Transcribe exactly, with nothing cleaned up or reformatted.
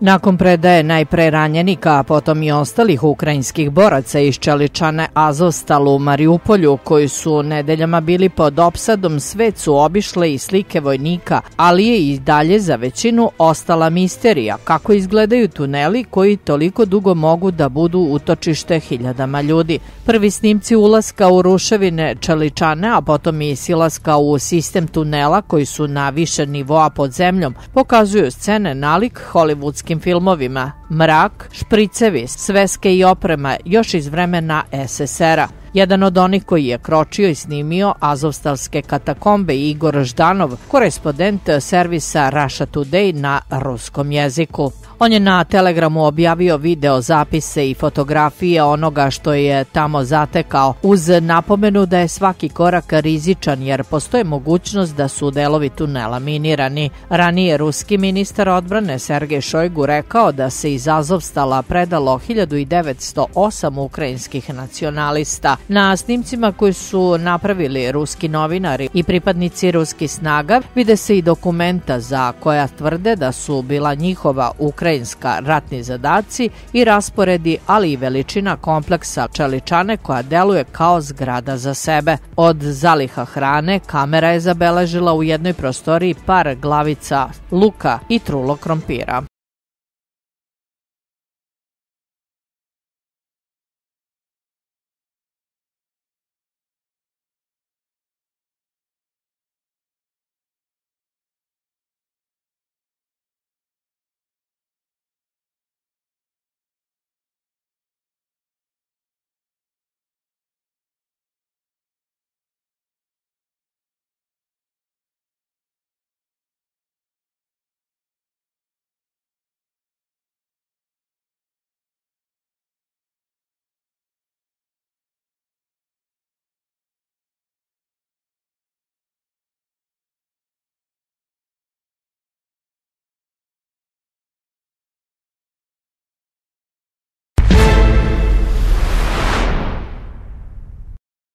Nakon predaje najpre ranjenika, a potom i ostalih ukrajinskih boraca iz Čeličane Azovstal u Mariupolju, koji su nedeljama bili pod opsadom, svet su obišle i slike vojnika, ali je i dalje za većinu ostala misterija kako izgledaju tuneli koji toliko dugo mogu da budu utočište hiljadama ljudi. Prvi snimci ulaska u ruševine Čeličane, a potom i silaska u sistem tunela koji su na više nivoa pod zemljom, pokazuju scene nalik hollywoodskim filmovima. Mrak, špricevi, sveske i oprema još iz vremena es es era. Jedan od onih koji je kročio i snimio azovstalske katakombe, Igor Ždanov, korespondent servisa Russia Today na ruskom jeziku. On je na Telegramu objavio video zapise i fotografije onoga što je tamo zatekao, uz napomenu da je svaki korak rizičan jer postoje mogućnost da su delovi tunela minirani. Ranije ruski ministar odbrane Sergej Šojgu rekao da se iz Azovstala predalo hiljadu devetsto osam ukrajinskih nacionalista. Na snimcima koji su napravili ruski novinari i pripadnici ruskih snaga vide se i dokumenta za koja tvrde da su bila njihova ukrajinska ratni zadaci i rasporedi, ali i veličina kompleksa Čeličane koja deluje kao zgrada za sebe. Od zaliha hrane kamera je zabeležila u jednoj prostoriji par glavica luka i trulo krompira.